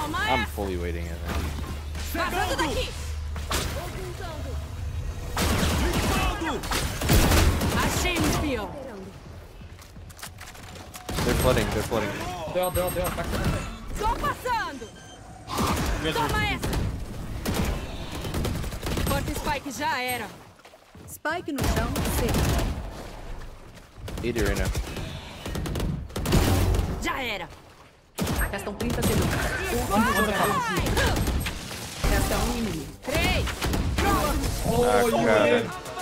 I'm fully waiting it. Vazando daqui! Achei um espião. They're flooding. Deu. Tá aqui. Tô passando! Toma essa! Corta Spike, já era. Spike no chão, seco. 80 right now. Já era. Restam 30 segundos. Resta um inimigo. 3. Ah, cara.